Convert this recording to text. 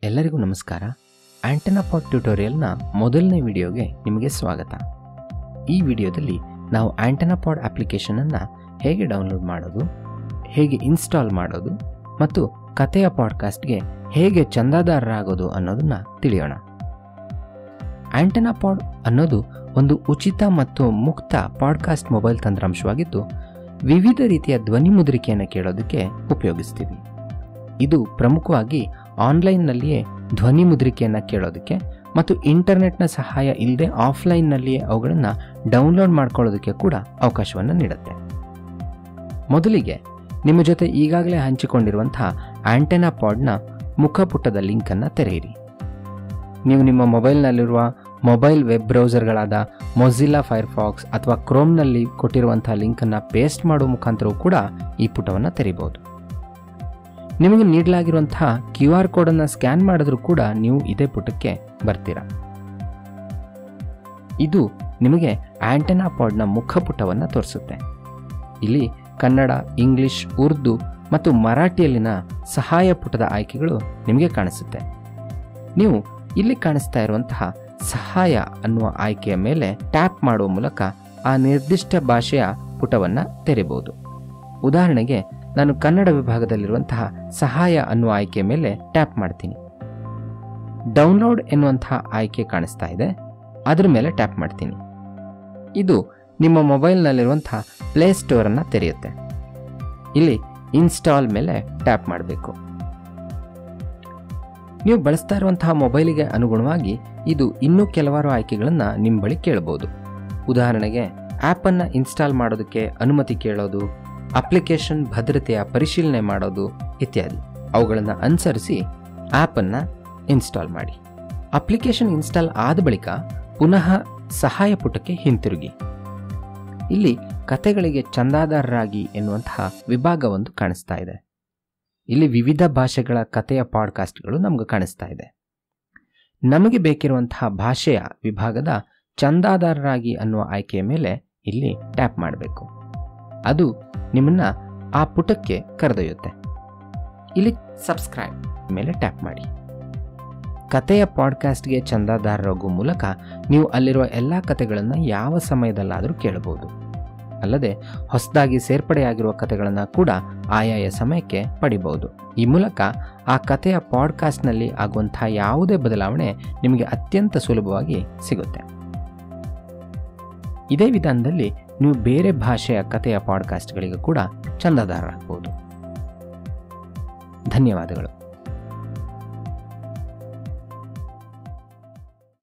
ಎಲ್ಲರಿಗೂ ನಮಸ್ಕಾರ. ಆಂಟೆನಾಪಾಡ್ ಟ್ಯುಟೋರಿಯಲ್ನ ಮೊದಲನೇ ವಿಡಿಯೋಗೆ ನಿಮಗೆ ಸ್ವಾಗತ. ಈ ವಿಡಿಯೋದಲ್ಲಿ ನಾವು ಆಂಟೆನಾಪಾಡ್ ಅಪ್ಲಿಕೇಶನನ್ನು ಹೇಗೆ ಡೌನ್ಲೋಡ್ ಮಾಡೋದು, ಹೇಗೆ ಇನ್ಸ್ಟಾಲ್ ಮಾಡೋದು ಮತ್ತು ಕಥೆಯ ಪಾಡ್ಕಾಸ್ಟ್ಗೆ ಹೇಗೆ ಚಂದಾದಾರರಾಗೋದು ಅನ್ನೋದನ್ನು ತಿಳಿಯೋಣ. ಆಂಟೆನಾಪಾಡ್ ಅನ್ನೋದು ಒಂದು ಉಚಿತ ಮತ್ತು ಮುಕ್ತ ಪಾಡ್ಕಾಸ್ಟ್ ಮೊಬೈಲ್ ತಂತ್ರಾಂಶವಾಗಿದ್ದು, ವಿವಿಧ ರೀತಿಯ ಧ್ವನಿ ಮುದ್ರಿಕೆಯನ್ನು ಕೇಳೋದಕ್ಕೆ ಉಪಯೋಗಿಸ್ತೀವಿ. ಇದು ಪ್ರಮುಖವಾಗಿ ಆನ್ಲೈನ್ನಲ್ಲಿಯೇ ಧ್ವನಿ ಮುದ್ರಿಕೆಯನ್ನು ಕೇಳೋದಕ್ಕೆ ಮತ್ತು ಇಂಟರ್ನೆಟ್ನ ಸಹಾಯ ಇಲ್ಲದೆ ಆಫ್ಲೈನ್ನಲ್ಲಿಯೇ ಅವುಗಳನ್ನು ಡೌನ್ಲೋಡ್ ಮಾಡ್ಕೊಳ್ಳೋದಕ್ಕೆ ಕೂಡ ಅವಕಾಶವನ್ನು ನೀಡುತ್ತೆ. ಮೊದಲಿಗೆ ನಿಮ್ಮ ಜೊತೆ ಈಗಾಗಲೇ ಹಂಚಿಕೊಂಡಿರುವಂತಹ ಆಂಟೆನಾಪಾಡ್ನ ಮುಖಪುಟದ ಲಿಂಕನ್ನು ತೆರೆಯಿರಿ. ನೀವು ನಿಮ್ಮ ಮೊಬೈಲ್ನಲ್ಲಿರುವ ಮೊಬೈಲ್ ವೆಬ್ ಬ್ರೌಸರ್ಗಳಾದ ಮೊಜಿಲ್ಲಾ ಫೈರ್ಫಾಕ್ಸ್ ಅಥವಾ ಕ್ರೋಮ್ನಲ್ಲಿ ಕೊಟ್ಟಿರುವಂತಹ ಲಿಂಕನ್ನು ಪೇಸ್ಟ್ ಮಾಡುವ ಮುಖಾಂತರವೂ ಕೂಡ ಈ ಪುಟವನ್ನು ತೆರೀಬಹುದು. ನಿಮಗೆ ನೀಡಲಾಗಿರುವಂತಹ QR ಕೋಡನ್ನು ಸ್ಕ್ಯಾನ್ ಮಾಡಿದ್ರೂ ಕೂಡ ನೀವು ಇದೇ ಪುಟಕ್ಕೆ ಬರ್ತೀರಾ. ಇದು ನಿಮಗೆ ಆಂಟೆನಾಪಾಡ್ನ ಮುಖಪುಟವನ್ನು ತೋರಿಸುತ್ತೆ. ಇಲ್ಲಿ ಕನ್ನಡ, ಇಂಗ್ಲಿಷ್, ಉರ್ದು ಮತ್ತು ಮರಾಠಿಯಲ್ಲಿನ ಸಹಾಯ ಪುಟದ ಆಯ್ಕೆಗಳು ನಿಮಗೆ ಕಾಣಿಸುತ್ತೆ. ನೀವು ಇಲ್ಲಿ ಕಾಣಿಸ್ತಾ ಇರುವಂತಹ ಸಹಾಯ ಅನ್ನುವ ಆಯ್ಕೆಯ ಮೇಲೆ ಟ್ಯಾಪ್ ಮಾಡುವ ಮೂಲಕ ಆ ನಿರ್ದಿಷ್ಟ ಭಾಷೆಯ ಪುಟವನ್ನು ತೆರೆಯಬಹುದು. ಉದಾಹರಣೆಗೆ ನಾನು ಕನ್ನಡ ವಿಭಾಗದಲ್ಲಿರುವಂತಹ ಸಹಾಯ ಅನ್ನುವ ಆಯ್ಕೆಯ ಮೇಲೆ ಟ್ಯಾಪ್ ಮಾಡ್ತೀನಿ. ಡೌನ್ಲೋಡ್ ಎನ್ನುವಂತಹ ಆಯ್ಕೆ ಕಾಣಿಸ್ತಾ ಇದೆ, ಅದರ ಮೇಲೆ ಟ್ಯಾಪ್ ಮಾಡ್ತೀನಿ. ಇದು ನಿಮ್ಮ ಮೊಬೈಲ್ನಲ್ಲಿರುವಂತಹ ಪ್ಲೇಸ್ಟೋರನ್ನು ತೆರೆಯುತ್ತೆ. ಇಲ್ಲಿ ಇನ್ಸ್ಟಾಲ್ ಮೇಲೆ ಟ್ಯಾಪ್ ಮಾಡಬೇಕು. ನೀವು ಬಳಸ್ತಾ ಇರುವಂತಹ ಮೊಬೈಲಿಗೆ ಅನುಗುಣವಾಗಿ ಇದು ಇನ್ನೂ ಕೆಲವಾರು ಆಯ್ಕೆಗಳನ್ನು ನಿಮ್ಮ ಬಳಿ ಕೇಳಬಹುದು. ಉದಾಹರಣೆಗೆ ಆ್ಯಪನ್ನು ಇನ್ಸ್ಟಾಲ್ ಮಾಡೋದಕ್ಕೆ ಅನುಮತಿ ಕೇಳೋದು, ಅಪ್ಲಿಕೇಶನ್ ಭದ್ರತೆಯ ಪರಿಶೀಲನೆ ಮಾಡೋದು ಇತ್ಯಾದಿ. ಅವುಗಳನ್ನು ಅನುಸರಿಸಿ ಆ್ಯಪನ್ನು ಇನ್ಸ್ಟಾಲ್ ಮಾಡಿ. ಅಪ್ಲಿಕೇಶನ್ ಇನ್ಸ್ಟಾಲ್ ಆದ ಬಳಿಕ ಪುನಃ ಸಹಾಯ ಪುಟಕ್ಕೆ ಹಿಂತಿರುಗಿ. ಇಲ್ಲಿ ಕಥೆಗಳಿಗೆ ಚಂದಾದಾರರಾಗಿ ಎನ್ನುವಂತಹ ವಿಭಾಗ ಒಂದು ಕಾಣಿಸ್ತಾ ಇದೆ. ಇಲ್ಲಿ ವಿವಿಧ ಭಾಷೆಗಳ ಕಥೆಯ ಪಾಡ್ಕಾಸ್ಟ್ಗಳು ನಮಗೆ ಕಾಣಿಸ್ತಾ ಇದೆ. ನಮಗೆ ಬೇಕಿರುವಂತಹ ಭಾಷೆಯ ವಿಭಾಗದ ಚಂದಾದಾರರಾಗಿ ಅನ್ನುವ ಆಯ್ಕೆಯ ಮೇಲೆ ಇಲ್ಲಿ ಟ್ಯಾಪ್ ಮಾಡಬೇಕು. ಅದು ನಿಮ್ಮನ್ನು ಆ ಪುಟಕ್ಕೆ ಕರೆದೊಯ್ಯುತ್ತೆ. ಇಲ್ಲಿ ಸಬ್ಸ್ಕ್ರೈಬ್ ಮೇಲೆ ಟ್ಯಾಪ್ ಮಾಡಿ. ಕಥೆಯ ಪಾಡ್ಕಾಸ್ಟ್ಗೆ ಚಂದಾದಾರರಾಗುವ ಮೂಲಕ ನೀವು ಅಲ್ಲಿರುವ ಎಲ್ಲ ಕಥೆಗಳನ್ನು ಯಾವ ಸಮಯದಲ್ಲಾದರೂ ಕೇಳಬಹುದು. ಅಲ್ಲದೆ ಹೊಸದಾಗಿ ಸೇರ್ಪಡೆಯಾಗಿರುವ ಕಥೆಗಳನ್ನು ಕೂಡ ಆಯಾಯ ಸಮಯಕ್ಕೆ ಪಡಿಬಹುದು. ಈ ಮೂಲಕ ಆ ಕಥೆಯ ಪಾಡ್ಕಾಸ್ಟ್ನಲ್ಲಿ ಆಗುವಂತಹ ಯಾವುದೇ ಬದಲಾವಣೆ ನಿಮಗೆ ಅತ್ಯಂತ ಸುಲಭವಾಗಿ ಸಿಗುತ್ತೆ. ಇದೇ ವಿಧಾನದಲ್ಲಿ ನೀವು ಬೇರೆ ಭಾಷೆಯ ಕಥೆಯ ಪಾಡ್ಕಾಸ್ಟ್ಗಳಿಗೆ ಕೂಡ ಚಂದಾದಾರರಾಗಬಹುದು. ಧನ್ಯವಾದಗಳು.